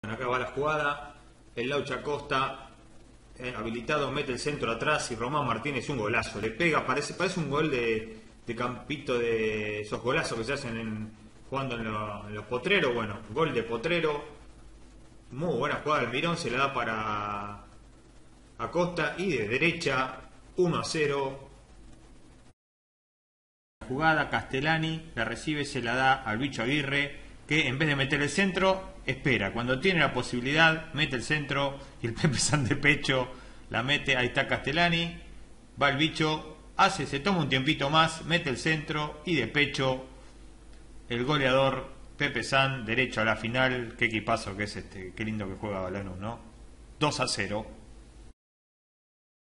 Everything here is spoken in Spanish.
Acá va la jugada, el Laucha Costa habilitado, mete el centro atrás y Román Martínez un golazo, le pega, parece un gol de campito, de esos golazos que se hacen jugando en los potreros. Bueno, gol de potrero, muy buena jugada del Mirón, se la da para Acosta y de derecha 1-0. Jugada, Castellani la recibe, se la da al Bicho Aguirre, que en vez de meter el centro, espera. Cuando tiene la posibilidad, mete el centro y el Pepe San de pecho la mete. Ahí está Castellani, va el Bicho, se toma un tiempito más, mete el centro y de pecho el goleador Pepe San, derecho a la final. Qué equipazo que es este, qué lindo que juega Lanús, ¿no? 2-0.